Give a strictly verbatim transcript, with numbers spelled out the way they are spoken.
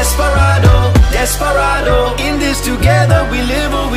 Desperado, desperado. In this together we live or